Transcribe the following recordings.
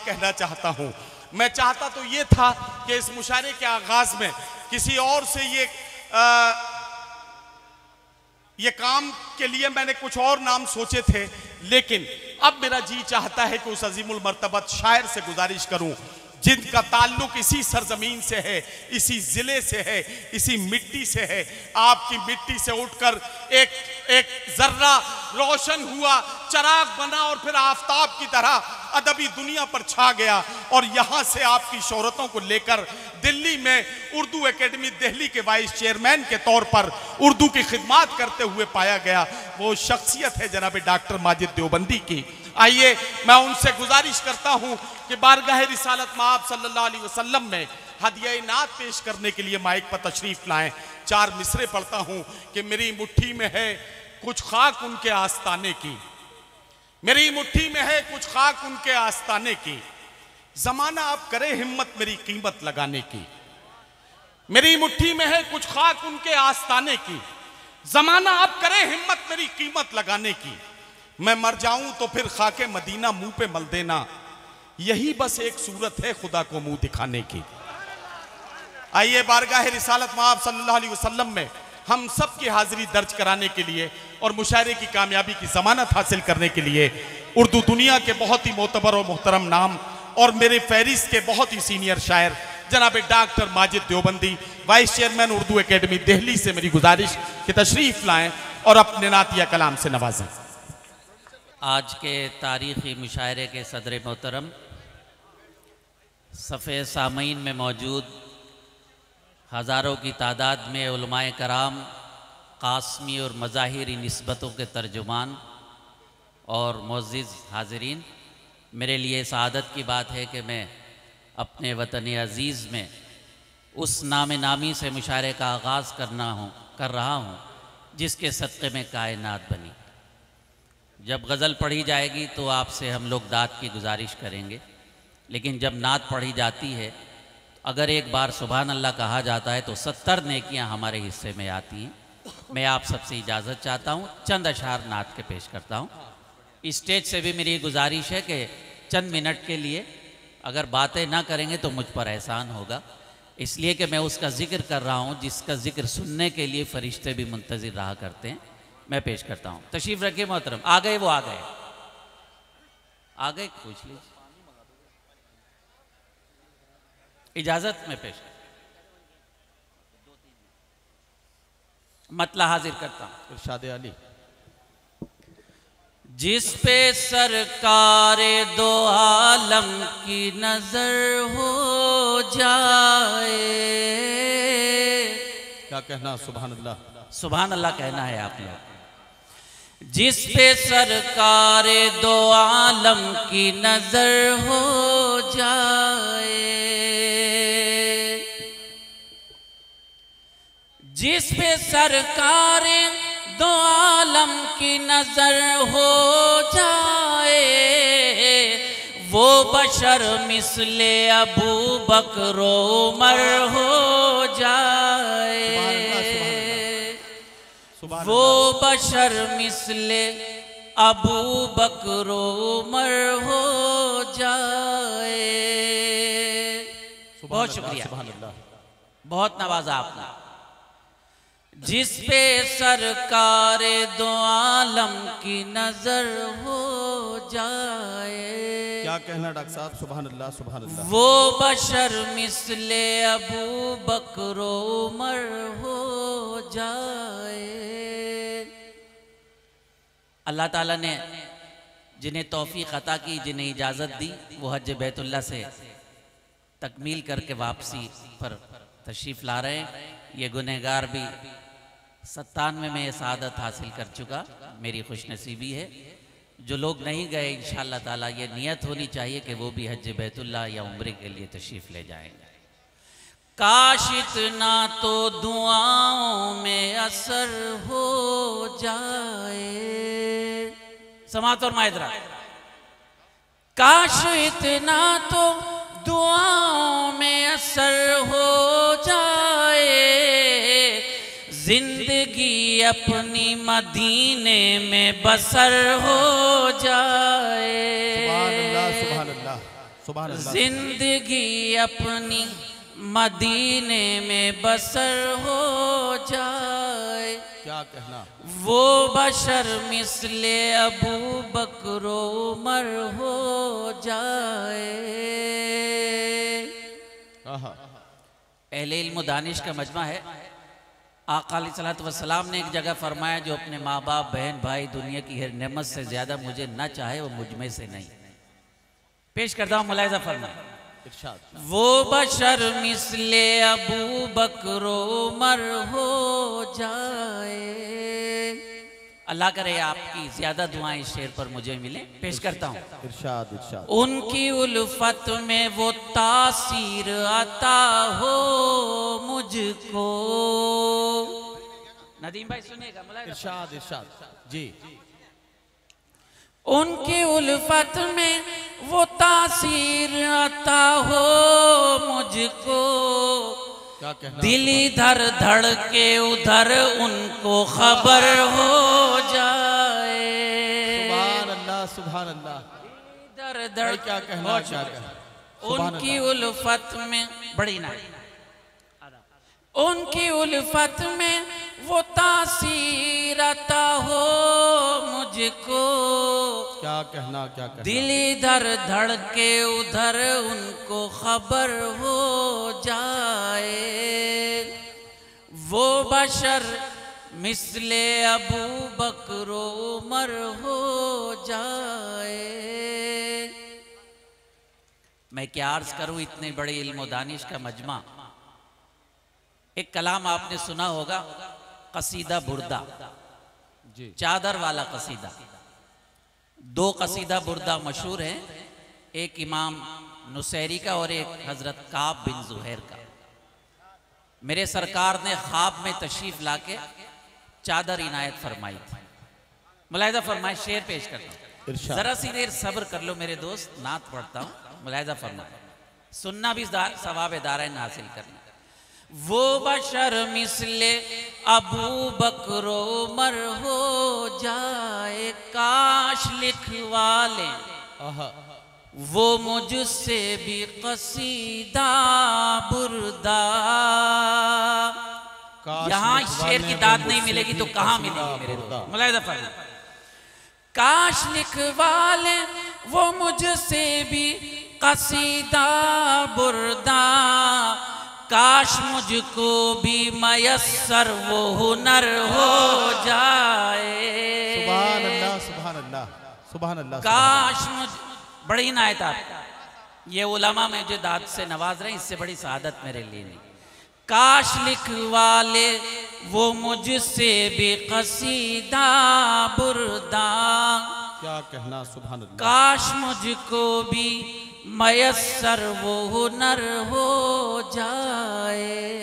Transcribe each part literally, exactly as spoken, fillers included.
कहना चाहता हूँ। मैं चाहता तो ये था कि इस मुशायरे के आगाज में किसी और से ये आ, ये काम के लिए मैंने कुछ और नाम सोचे थे, लेकिन अब मेरा जी चाहता है कि उस अजीमुल मर्तबत शायर से गुजारिश करूं जिनका ताल्लुक इसी सरजमीन से है, इसी जिले से है, इसी मिट्टी से है। आपकी मिट्टी से उठकर एक एक जर्रा रोशन हुआ, चराग बना और फिर आफताब की तरह अदबी दुनिया पर छा गया और यहां से आपकी शोहरतों को लेकर दिल्ली में उर्दू एकेडमी दिल्ली के वाइस चेयरमैन के तौर पर उर्दू की खिदमत करते हुए पाया गया। वो शख्सियत है जनाब डॉक्टर माजिद देवबंदी की। आइए मैं उनसे गुजारिश करता हूं कि बारगाह रिसालत माब सल्लल्लाहु अलैहि वसल्लम में हदिया नात पेश करने के लिए माइक पर तशरीफ लाएं। चार मिसरे पढ़ता हूं कि मेरी मुट्ठी में है कुछ खाक उनके आस्ताने की, मेरी मुट्ठी में है कुछ खाक उनके आस्ताने की, जमाना अब करे हिम्मत मेरी कीमत लगाने की। मेरी मुट्ठी में है कुछ खाक उनके आस्ताने की, जमाना अब करे हिम्मत मेरी कीमत लगाने की। मैं मर जाऊं तो फिर खाके मदीना मुंह पे मल देना, यही बस एक सूरत है खुदा को मुंह दिखाने की। आइए बारगाह रिसालत माब सल्लल्लाहु अलैहि वसल्लम में हम सब की हाजिरी दर्ज कराने के लिए और मुशायरे की कामयाबी की जमानत हासिल करने के लिए उर्दू दुनिया के बहुत ही मोतबर और मोहतरम नाम और मेरे फहरिस्त के बहुत ही सीनियर शायर जनाब doctor Majid Deobandi vice chairman Urdu academy Delhi से मेरी गुजारिश कि तशरीफ लाएं और अपने नातिया कलाम से नवाजें। आज के तारीख़ी मुशायरे के सदर मोहतरम सफ़े सामीन में मौजूद हज़ारों की तादाद में उलमाए कराम, कास्मी और मज़ाहिरी निस्बतों के तर्जुमान और मुअज़्ज़िज़ हाज़रीन, मेरे लिए सआदत की बात है कि मैं अपने वतन अज़ीज़ में उस नाम नामी से मुशायरे का आगाज़ करना हूँ कर रहा हूँ जिसके सदक़े में कायनात बनी। जब गज़ल पढ़ी जाएगी तो आपसे हम लोग दाद की गुजारिश करेंगे, लेकिन जब नात पढ़ी जाती है अगर एक बार सुभान अल्लाह कहा जाता है तो सत्तर नेकियां हमारे हिस्से में आती हैं। मैं आप सबसे इजाज़त चाहता हूँ, चंद अशार नात के पेश करता हूँ। स्टेज से भी मेरी गुजारिश है कि चंद मिनट के लिए अगर बातें ना करेंगे तो मुझ पर एहसान होगा, इसलिए कि मैं उसका जिक्र कर रहा हूँ जिसका जिक्र सुनने के लिए फ़रिश्ते भी मुंतज़िर रहा करते हैं। मैं पेश करता हूँ। तशरीफ़ रखिए मोहतरम। आ गए? वो आ गए आ गए पूछ लीजिए। इजाज़त में पेश मतला हाजिर करता हूँ। इरशाद अली। जिस पे सरकार दो आलम की नजर हो जाए, क्या कहना? सुभान अल्लाह। सुभान अल्लाह कहना है आप लोग। जिस पे सरकार दो आलम की नजर हो जाए, जिस पे सरकार दो आलम की नजर हो जाए, वो बशर मिसले अबू बकर उमर हो जाए। वो बशर मिसले अबू बकर उमर हो जाए। बहुत शुक्रिया, बहुत नवाजा आपने। जिस पे सरकार दो आलम की नजर हो जाए, क्या कहना डॉक्टर साहब? सुभान अल्लाह, सुभान अल्लाह। वो बशर मिसले अबू बकर उमर हो जाए। अल्लाह ताला ने जिन्हें तौफीक अता की, जिन्हें इजाज़त दी, वो हज बैतुल्लाह से तकमील करके वापसी पर तशरीफ़ ला रहे हैं। ये गुनहगार भी सत्तानवे में सआदत हासिल कर चुका, मेरी खुशनसीबी है। जो लोग नहीं गए इंशाअल्लाह ताला ये नियत होनी चाहिए कि वो भी हज बैतुल्लाह या उम्रे के लिए तशरीफ़ ले जाएंगे। काश इतना तो दुआओं में असर हो जाए। समात और मायदरा। काश इतना तो दुआओं में असर हो जाए, जिंदगी अपनी मदीने में बसर हो जाए। सुभान अल्लाह, सुभान अल्लाह, सुभान अल्लाह। जिंदगी अपनी मदीने में बसर हो जाए, क्या कहना, वो बशर मिसले अबू बकर उमर हो जाए। अहले इल्म दानिश का मजमा है। आका अलैहिस्सलातु वस्सलाम ने एक जगह फरमाया, जो अपने माँ बाप बहन भाई दुनिया की हर नेमत से ज्यादा मुझे न चाहे वो मुझ में से नहीं। पेश करता हूँ, मुलाहिजा फरमाए। वो बशर मिसले अबू बकर उमर हो जाए। अल्लाह करे आपकी ज्यादा दुआएं इस शेर पर मुझे मिले। पेश करता हूँ, इरशाद इरशाद। उनकी उल्फत में वो तासीर अता हो मुझको। नदीम भाई सुनिएगा, मुलाहिजा। इरशाद इरशाद जी। उनकी उल्फत में वो तासीर अता हो मुझको। क्या कहना, दिल इधर धड़ के उधर उनको खबर हो जाए। सुभान अल्लाह सुभान अल्लाह। इधर धड़ क्या कहना, क्या कहना, उनकी उल्फत में बड़ी ना, उनकी उल्फत में वो तासीर अता हो मुझको। क्या कहना, क्या कहना, दिल इधर धड़ के उधर उनको खबर हो जाए। वो बशर मिसले अबू बकर उमर हो जाए। मैं क्या अर्ज करूं, इतने बड़े इल्म दानिश का मजमा। एक कलाम आपने सुना होगा, कसीदा बुर्दा जी, चादर वाला कसीदा। दो कसीदा बुर्दा मशहूर हैं, एक इमाम नुसैरी का और एक हजरत काब बिन जुहैर का। मेरे सरकार ने ख्वाब में तशरीफ लाके चादर इनायत फरमाई थी। मुलाहिजा फरमाए, शेर पेश करता हूँ। जरा सी देर सब्र कर लो मेरे दोस्त, नात पढ़ता हूँ। मुलाहिजा फरमाए, सुनना भी सवाब दारैन हासिल करना। वो बशर मिसले अबू बकर उमर हो जाए, काश लिखवा ले वो मुझसे भी कसीदा बुर्दा। यहाँ शेर की दाद नहीं मिलेगी तो कहाँ मिलेगी मेरे दोस्त। मुलाहिजा फरमाए, काश लिखवा ले वो मुझसे भी कसीदा बुर्दा। काश मुझको भी मयस्सर वो हुनर हो जाए। सुभान अल्लाह सुभान अल्लाह सुभान अल्लाह। काश मुझ बड़ी नायत आप ये उलमा में जो दाद से नवाज रहे, इससे बड़ी शहादत मेरे लिए नहीं। काश लिखवा ले वो मुझसे भी कसीदा बुर्दा। क्या कहना, सुभान अल्लाह। काश मुझको भी मयस्सर वो हुनर हो जाए।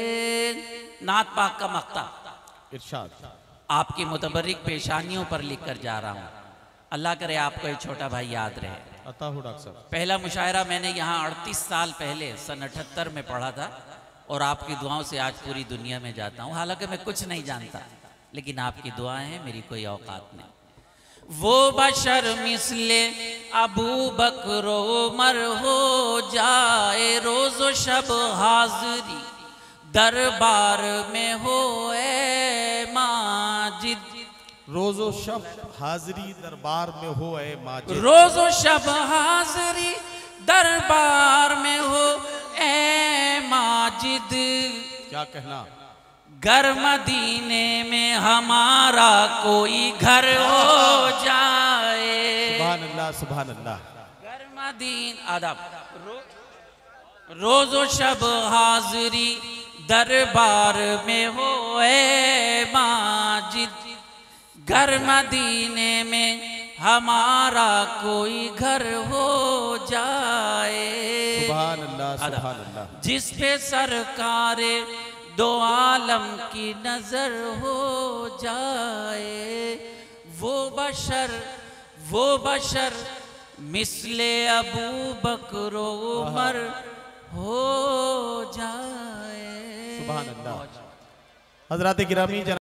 नात पाक का मक्ता इरशाद। आपकी मुतबर्रिक पेशानियों पर लिख कर जा रहा हूँ। अल्लाह करे आपको एक छोटा भाई याद रहे। अता हो डॉक्टर साहब। पहला मुशायरा मैंने यहाँ अड़तीस साल पहले सन अठहत्तर में पढ़ा था और आपकी दुआओं से आज पूरी दुनिया में जाता हूँ। हालांकि मैं कुछ नहीं जानता, लेकिन आपकी दुआएं हैं, मेरी कोई औकात नहीं। वो बशर मिसले अबू बकर उमर हो जाए, रोज़ो शब हाज़री दरबार में हो ए माजिद। रोज़ो शब हाज़री दरबार में हो ए माजिद। रोज़ो शब हाज़री दरबार में हो ए माजिद। क्या कहना, घर मदीने में हमारा कोई घर हो जाए। सुभान अल्लाह सुभान अल्लाह। घर मदीन आदाब रो, रोज़ो शब हाज़री दरबार में हो ए माजिद। घर मदीने में हमारा कोई घर हो जाए। सुभान अल्लाह सुभान अल्लाह। जिस पे सरकारे दो आलम की नजर हो जाए। वो बशर वो बशर मिसले अबू बकर उमर हो जाए। सुभान अल्लाह। हज़रात गिरामी।